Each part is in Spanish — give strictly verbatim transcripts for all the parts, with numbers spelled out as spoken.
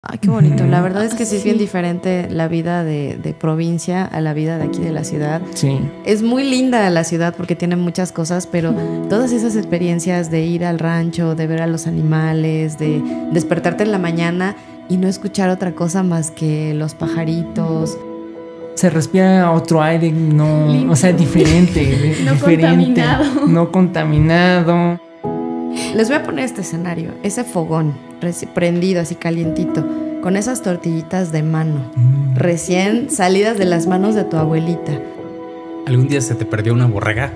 Ay, qué bonito. La verdad es que sí es bien diferente la vida de, de provincia a la vida de aquí de la ciudad. Sí. Es muy linda la ciudad porque tiene muchas cosas, pero todas esas experiencias de ir al rancho, de ver a los animales, de despertarte en la mañana y no escuchar otra cosa más que los pajaritos. Se respira otro aire, no, limpio. O sea, diferente, no diferente, contaminado. no contaminado. Les voy a poner este escenario, ese fogón prendido así calientito, con esas tortillitas de mano, mm. recién salidas de las manos de tu abuelita. ¿Algún día se te perdió una borrega?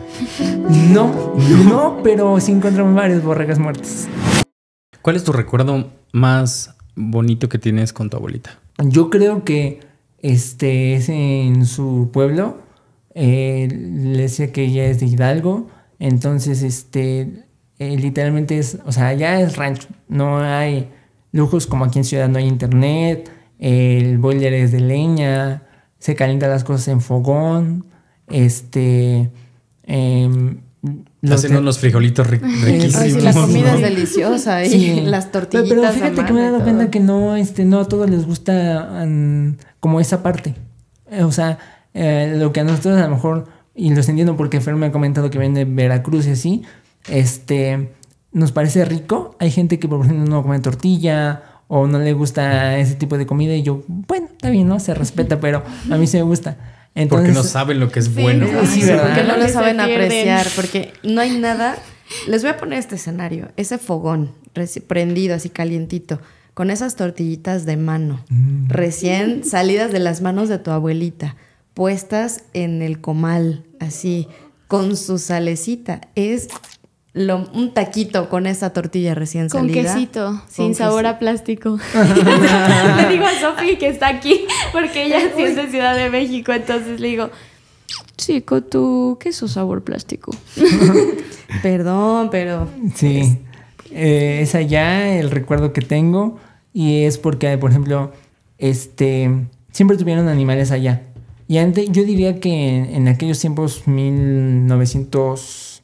No, no, pero sí encontramos varias borregas muertas. ¿Cuál es tu recuerdo más bonito que tienes con tu abuelita? Yo creo que este es en su pueblo. Eh, le decía que ella es de Hidalgo, entonces este eh, literalmente es, o sea, allá es rancho, no hay lujos como aquí en ciudad, no hay internet, el boiler es de leña, se calientan las cosas en fogón, este eh, hacen de... unos frijolitos ri riquísimos. Ay, sí, la comida es deliciosa y sí. Las tortillitas. Pero, pero fíjate que me he dado cuenta que no, este, no a todos les gusta um, como esa parte. O sea, eh, lo que a nosotros a lo mejor, y los entiendo porque Fer me ha comentado que viene de Veracruz y así, este, nos parece rico. Hay gente que por ejemplo no come tortilla o no le gusta ese tipo de comida y yo, bueno, está bien, ¿no? Se respeta, pero a mí sí me gusta. Entonces, porque no saben lo que es sí, bueno. Sí, sí, ¿verdad? Porque no lo saben Se apreciar, porque no hay nada. Les voy a poner este escenario, ese fogón prendido así calientito, con esas tortillitas de mano, mm. recién salidas de las manos de tu abuelita, puestas en el comal, así, con su salecita. Es lo, un taquito con esa tortilla recién con salida. Quesito, con sin quesito. Sabor a plástico. Le digo a Sofi que está aquí, porque ella sí es de Ciudad de México, entonces le digo, chico, tu queso sabor plástico. Perdón, pero... Sí, es, eh, es allá el recuerdo que tengo y es porque, por ejemplo, este, siempre tuvieron animales allá. Y antes, yo diría que en, en aquellos tiempos, mil novecientos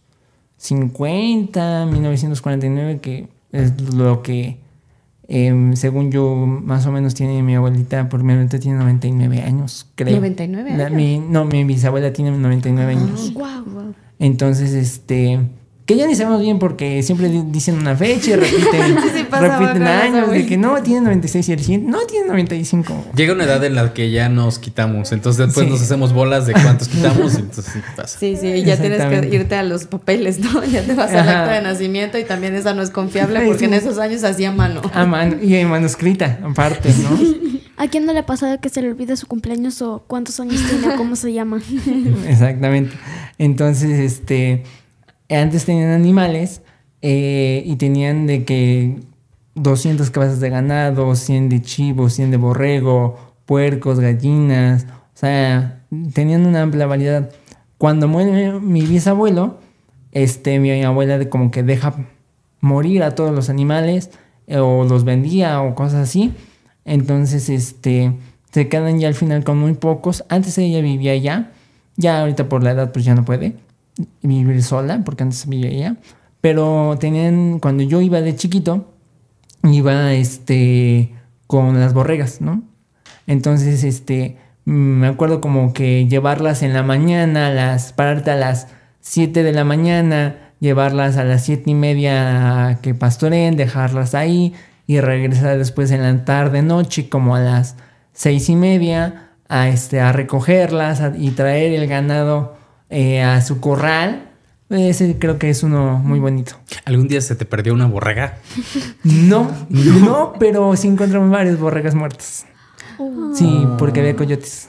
cincuenta, mil novecientos cuarenta y nueve, que es lo que, eh, según yo, más o menos tiene mi abuelita, por mi abuelita tiene noventa y nueve años, creo. ¿noventa y nueve años? La, mi, no, mi bisabuela tiene noventa y nueve años. Wow, wow. Entonces, este... que ya ni sabemos bien porque siempre dicen una fecha y repiten, sí repiten años de que no, tiene noventa y seis y el siguiente, no, tiene noventa y cinco. Llega una edad en la que ya nos quitamos, entonces después sí. nos hacemos bolas de cuántos quitamos y entonces sí pasa. Sí, sí, ya tienes que irte a los papeles, ¿no? Ya te vas al acta de nacimiento y también esa no es confiable porque sí. en esos años hacía mano. A mano, y en manuscrita, aparte, ¿no? ¿A quién no le ha pasado que se le olvide su cumpleaños o cuántos años tiene o cómo se llama? Exactamente. Entonces, este... antes tenían animales eh, y tenían de que doscientas cabezas de ganado, cien de chivo, cien de borrego, puercos, gallinas. O sea, tenían una amplia variedad. Cuando muere mi bisabuelo, este, mi abuela de como que deja morir a todos los animales eh, o los vendía o cosas así. Entonces, este, se quedan ya al final con muy pocos. Antes ella vivía allá. Ya ahorita por la edad pues ya no puede vivir sola, porque antes vivía ella, pero tenían, cuando yo iba de chiquito, iba este con las borregas, ¿no? Entonces, este, me acuerdo como que llevarlas en la mañana, las, pararte a las siete de la mañana, llevarlas a las siete y media a que pastoreen, dejarlas ahí y regresar después en la tarde noche, como a las seis y media, a este, a recogerlas a, y traer el ganado Eh, a su corral. Ese creo que es uno muy bonito. ¿Algún día se te perdió una borrega? No, no, pero sí encontramos varias borregas muertas. Oh. Sí, porque había coyotes.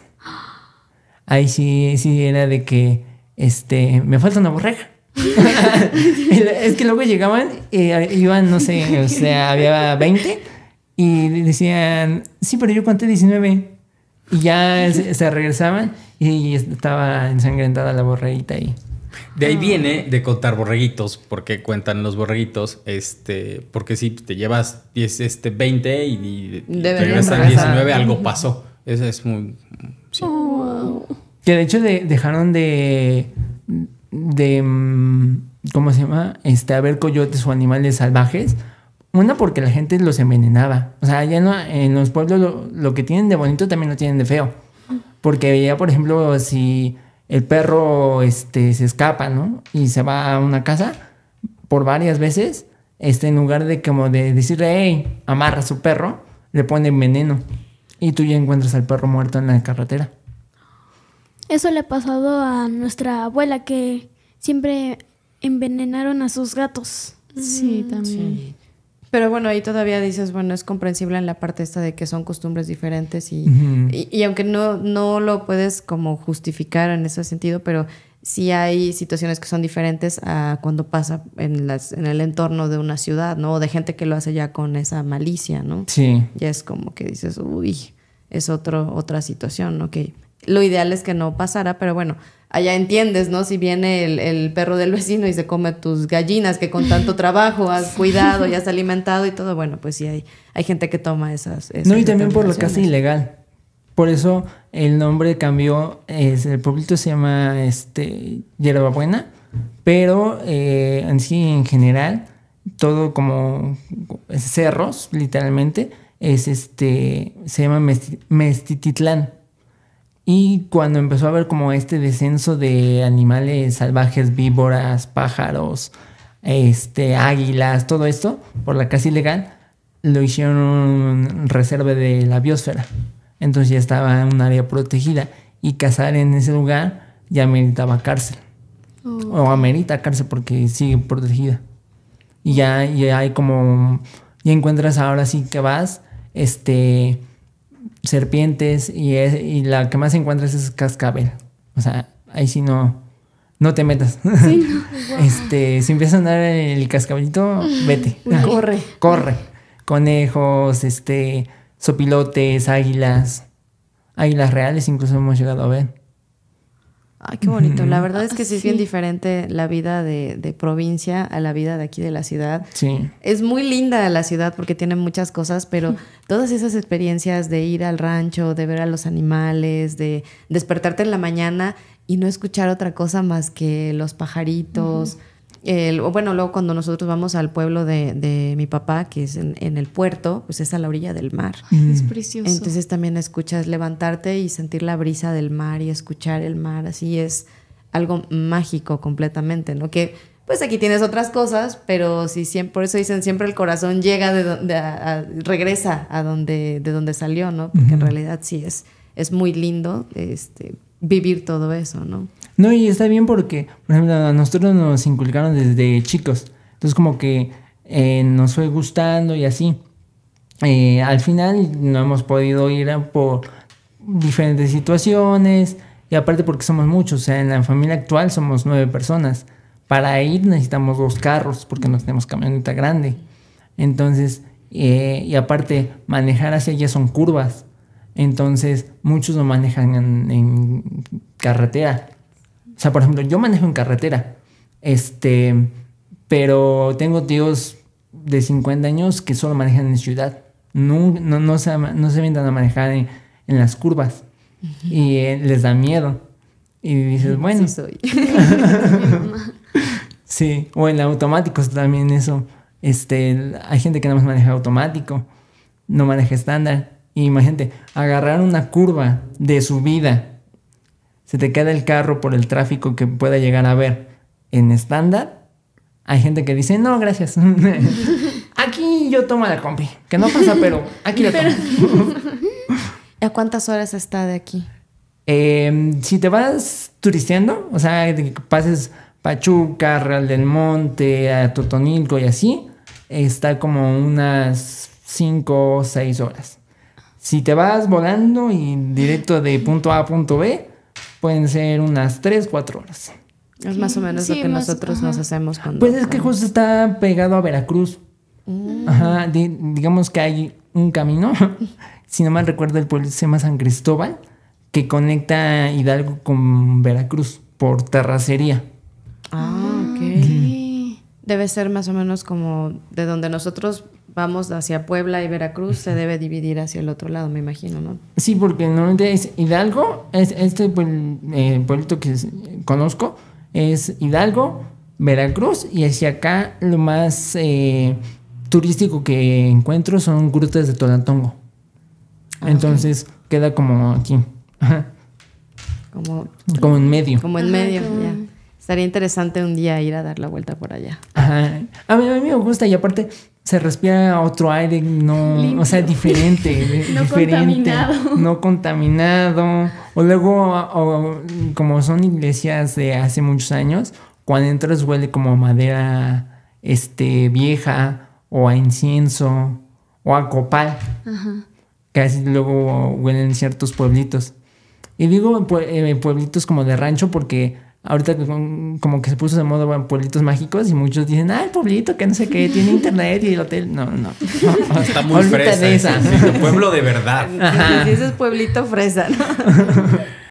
Ahí sí, sí era de que este, me falta una borrega. Es que luego llegaban, eh, iban, no sé, o sea, había veinte y decían, sí, pero yo conté diecinueve. Y ya se, se regresaban y estaba ensangrentada la borreguita ahí. De ahí viene de contar borreguitos, porque cuentan los borreguitos, este, porque si te llevas diez, este, veinte y, y regresan diecinueve, algo pasó. Eso es muy... Sí. Oh. Que de hecho de, dejaron de... de ¿cómo se llama? Este, haber coyotes o animales salvajes Una, porque la gente los envenenaba. O sea, ya no, en los pueblos lo, lo que tienen de bonito también lo tienen de feo. Porque ya, por ejemplo, si el perro este, se escapa, ¿no? Y se va a una casa por varias veces, este, en lugar de como de decirle, hey, amarra a su perro, le ponen veneno. Y tú ya encuentras al perro muerto en la carretera. Eso le ha pasado a nuestra abuela, que siempre envenenaron a sus gatos. Sí, también. Sí. Pero bueno, ahí todavía dices, bueno, es comprensible en la parte esta de que son costumbres diferentes y, Ujú. y, y aunque no, no lo puedes como justificar en ese sentido, pero sí hay situaciones que son diferentes a cuando pasa en, las, en el entorno de una ciudad, ¿no? O de gente que lo hace ya con esa malicia, ¿no? Sí. Ya es como que dices, uy, es otro, otra situación, ¿no? Que lo ideal es que no pasara, pero bueno, allá entiendes, ¿no? Si viene el, el perro del vecino y se come tus gallinas que con tanto trabajo has cuidado y has alimentado y todo, bueno, pues sí hay, hay gente que toma esas, esas No, y también por lo que hace determinaciones. ilegal. Por eso el nombre cambió. Es, el pueblito se llama este, Hierbabuena, pero eh, en sí, en general, todo como cerros, literalmente, es este, se llama Mesti- Mestititlán. Y cuando empezó a haber como este descenso de animales salvajes, víboras, pájaros, este, águilas, todo esto, por la casa ilegal, lo hicieron reserva de la biosfera. Entonces ya estaba en un área protegida. Y cazar en ese lugar ya meritaba cárcel. Oh. O amerita cárcel porque sigue protegida. Y ya, ya hay como... Ya encuentras ahora sí que vas, este... serpientes y, es, y la que más encuentras es cascabel. O sea, ahí sí no, no te metas. Sí, no. Wow. Este, si empieza a andar el cascabelito, vete. Corre. Corre. Conejos, este, sopilotes, águilas. Águilas reales incluso hemos llegado a ver. Ay, qué bonito. La verdad es que Ah, sí es bien sí. diferente la vida de, de provincia a la vida de aquí de la ciudad. Sí. Es muy linda la ciudad porque tiene muchas cosas, pero todas esas experiencias de ir al rancho, de ver a los animales, de despertarte en la mañana y no escuchar otra cosa más que los pajaritos. El, o bueno, luego cuando nosotros vamos al pueblo de, de mi papá, que es en, en el puerto, pues es a la orilla del mar. Es precioso. Entonces también escuchas levantarte y sentir la brisa del mar y escuchar el mar, así es algo mágico completamente, ¿no? Que pues aquí tienes otras cosas, pero sí, siempre, por eso dicen siempre el corazón llega de donde, a- a- regresa a donde, de donde salió, ¿no? Porque en realidad sí es, es muy lindo este, vivir todo eso, ¿no? No, y está bien porque, por ejemplo, a nosotros nos inculcaron desde chicos. Entonces como que eh, nos fue gustando y así. Eh, al final no hemos podido ir a- por diferentes situaciones. Y aparte porque somos muchos. O sea, en la familia actual somos nueve personas. Para ir necesitamos dos carros porque no tenemos camioneta grande. Entonces, eh, y aparte manejar hacia allá son curvas. Entonces muchos lo manejan en, en carretera. O sea, por ejemplo, yo manejo en carretera, este, pero tengo tíos de cincuenta años que solo manejan en ciudad. No, no, no, se, no se avientan a manejar en, en las curvas. Y eh, les da miedo. Y dices, bueno, Sí soy. sí, o en automáticos también eso. Este, hay gente que nada más maneja automático, no maneja estándar. Y imagínate, agarrar una curva de subida, se te queda el carro por el tráfico que pueda llegar a haber en estándar. Hay gente que dice, no, gracias. Aquí yo tomo la combi, que no pasa, pero aquí la tomo. ¿A cuántas horas está de aquí? Eh, si te vas turisteando, o sea, de que pases Pachuca, Real del Monte, a Totonilco y así, está como unas cinco o seis horas. Si te vas volando y directo de punto A a punto B, pueden ser unas tres, cuatro horas. Es más o menos Sí, lo que más- nosotros ajá. nos hacemos cuando... Pues es que cuando- justo está pegado a Veracruz. Ajá, di- digamos que hay un camino, si no mal recuerdo el pueblo se llama San Cristóbal, que conecta Hidalgo con Veracruz por terracería. Ah, ok. Debe ser más o menos como de donde nosotros vamos hacia Puebla y Veracruz, se debe dividir hacia el otro lado, me imagino, ¿no? Sí, porque normalmente es Hidalgo, es este puebl- eh, pueblito que es- conozco, es Hidalgo, Veracruz, y hacia acá lo más eh, turístico que encuentro son grutas de Tolantongo. Ah, entonces okay. queda como aquí. Ajá. Como, como en medio. Como en medio, Ajá, como... ya. Estaría interesante un día ir a dar la vuelta por allá. Ajá. A mí, a mí me gusta y aparte se respira otro aire, no, limpio. O sea, diferente. no diferente, contaminado. No contaminado. O luego, o, como son iglesias de hace muchos años, cuando entras huele como a madera este, vieja o a incienso o a copal. Ajá. Que así luego huelen ciertos pueblitos. Y digo pueblitos como de rancho porque ahorita como que se puso de moda pueblitos mágicos y muchos dicen, ah, el pueblito que no sé qué, tiene internet y el hotel. No, no. no. Está muy fresa. De esa. Sí, sí, pueblo de verdad. Ajá. Sí, ese es pueblito fresa, ¿no?